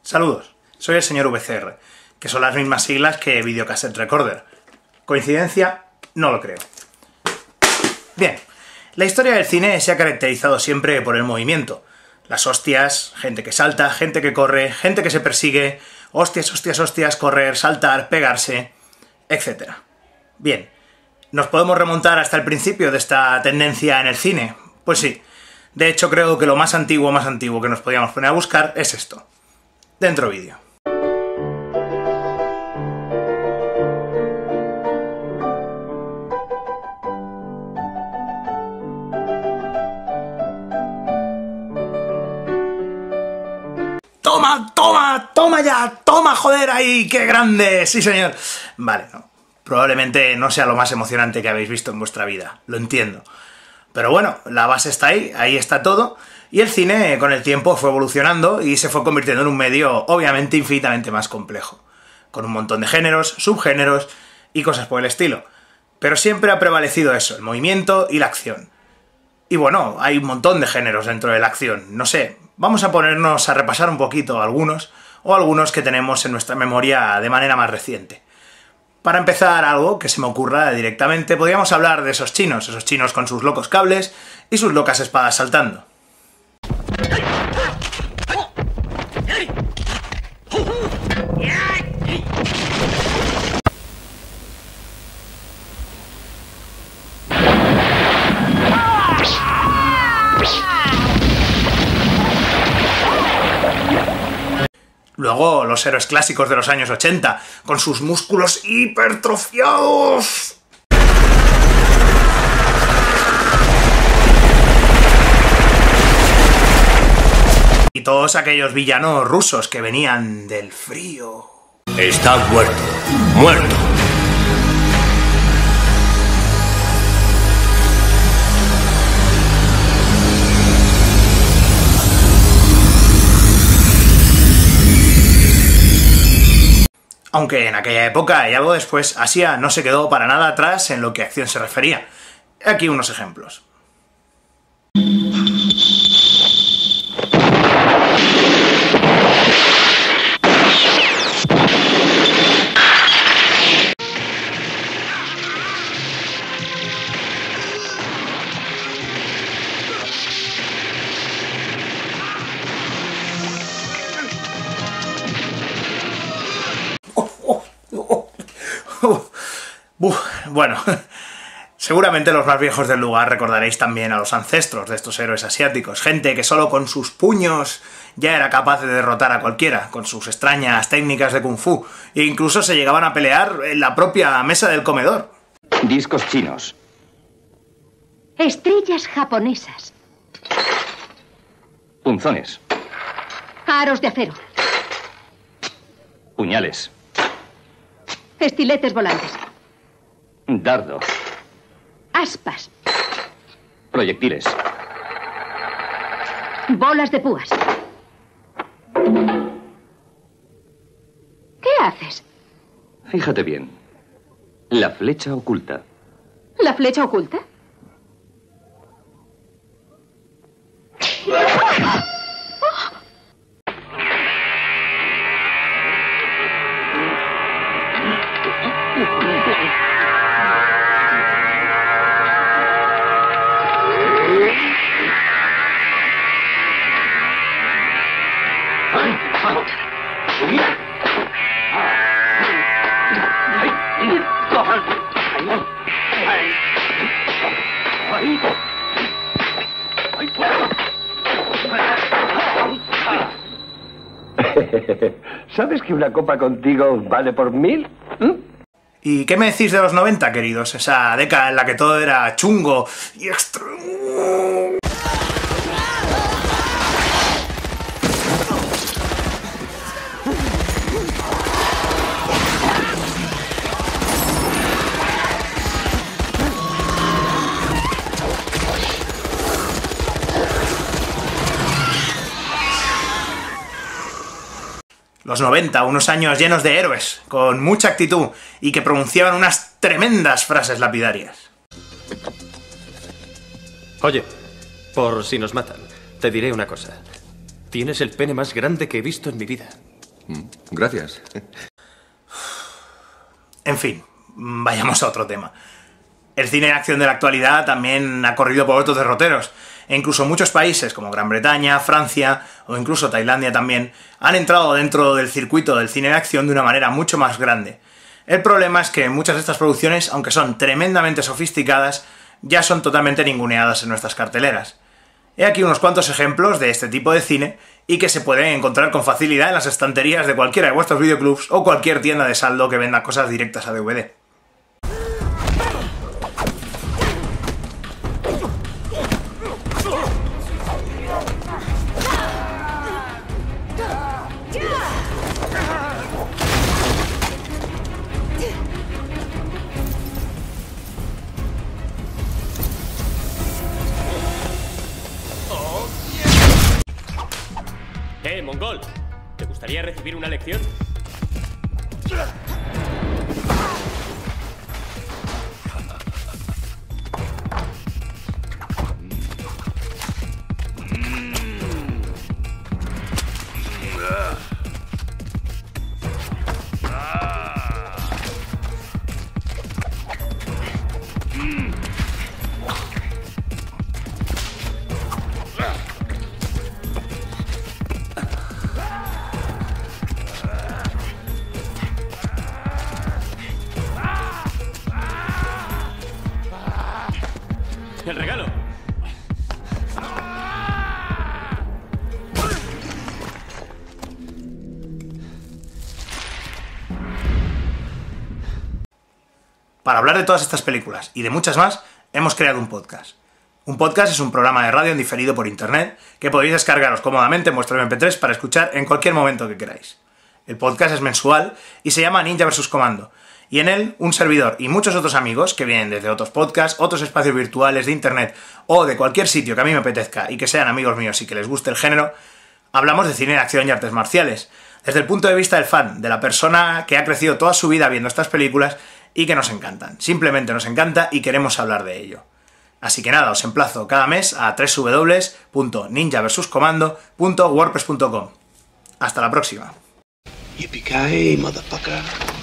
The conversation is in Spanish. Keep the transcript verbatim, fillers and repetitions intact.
Saludos, soy el señor V C R, que son las mismas siglas que Videocassette Recorder. ¿Coincidencia? No lo creo. Bien, la historia del cine se ha caracterizado siempre por el movimiento. Las hostias, gente que salta, gente que corre, gente que se persigue, hostias, hostias, hostias, correr, saltar, pegarse, etcétera. Bien, ¿nos podemos remontar hasta el principio de esta tendencia en el cine? Pues sí. De hecho, creo que lo más antiguo, más antiguo que nos podíamos poner a buscar es esto. Dentro vídeo. ¡Toma, toma, toma ya! ¡Toma, joder, ahí! ¡Qué grande! ¡Sí, señor! Vale, no. Probablemente no sea lo más emocionante que habéis visto en vuestra vida. Lo entiendo. Pero bueno, la base está ahí, ahí está todo, y el cine con el tiempo fue evolucionando y se fue convirtiendo en un medio obviamente infinitamente más complejo, con un montón de géneros, subgéneros y cosas por el estilo. Pero siempre ha prevalecido eso, el movimiento y la acción. Y bueno, hay un montón de géneros dentro de la acción, no sé, vamos a ponernos a repasar un poquito algunos, o algunos que tenemos en nuestra memoria de manera más reciente. Para empezar, algo que se me ocurra directamente, podríamos hablar de esos chinos, esos chinos con sus locos cables y sus locas espadas saltando. Luego, los héroes clásicos de los años ochenta, con sus músculos hipertrofiados. Y todos aquellos villanos rusos que venían del frío. Está muerto. Muerto. Aunque en aquella época y algo después, Asia no se quedó para nada atrás en lo que a acción se refería. Aquí unos ejemplos. Uf, bueno, seguramente los más viejos del lugar recordaréis también a los ancestros de estos héroes asiáticos, gente que solo con sus puños ya era capaz de derrotar a cualquiera, con sus extrañas técnicas de kung fu, e incluso se llegaban a pelear en la propia mesa del comedor. Discos chinos. Estrellas japonesas. Punzones. Aros de acero. Puñales. Estiletes volantes. Dardo. Aspas. Proyectiles. Bolas de púas. ¿Qué haces? Fíjate bien. La flecha oculta. ¿La flecha oculta? ¿Sabes que una copa contigo vale por mil? ¿Mm? ¿Y qué me decís de los noventa, queridos? Esa década en la que todo era chungo y extremo. Los noventa, unos años llenos de héroes, con mucha actitud, y que pronunciaban unas tremendas frases lapidarias. Oye, por si nos matan, te diré una cosa. Tienes el pene más grande que he visto en mi vida. Gracias. En fin, vayamos a otro tema. El cine de acción de la actualidad también ha corrido por otros derroteros, e incluso muchos países como Gran Bretaña, Francia o incluso Tailandia también han entrado dentro del circuito del cine de acción de una manera mucho más grande. El problema es que muchas de estas producciones, aunque son tremendamente sofisticadas, ya son totalmente ninguneadas en nuestras carteleras. He aquí unos cuantos ejemplos de este tipo de cine y que se pueden encontrar con facilidad en las estanterías de cualquiera de vuestros videoclubs o cualquier tienda de saldo que venda cosas directas a D V D. ¡Eh, mongol! ¿Te gustaría recibir una lección? ¡El regalo! Para hablar de todas estas películas y de muchas más, hemos creado un podcast. Un podcast es un programa de radio en diferido por internet que podéis descargaros cómodamente en vuestro eme pe tres para escuchar en cualquier momento que queráis. El podcast es mensual y se llama Ninja versus. Comando, y en él un servidor y muchos otros amigos que vienen desde otros podcasts, otros espacios virtuales de internet o de cualquier sitio que a mí me apetezca y que sean amigos míos y que les guste el género, hablamos de cine de acción y artes marciales, desde el punto de vista del fan, de la persona que ha crecido toda su vida viendo estas películas y que nos encantan. Simplemente nos encanta y queremos hablar de ello. Así que nada, os emplazo cada mes a doble u doble u doble u punto ninja versus comando punto wordpress punto com. Hasta la próxima. Yippee-ki-yay, motherfucker.